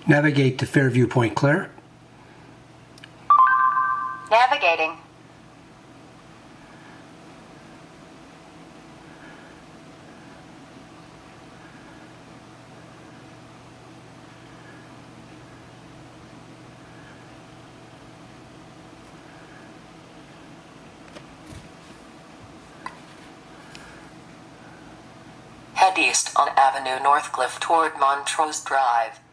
Navigate to Fairview Point Claire. Navigating. Head east on Avenue Northcliffe toward Montrose Drive.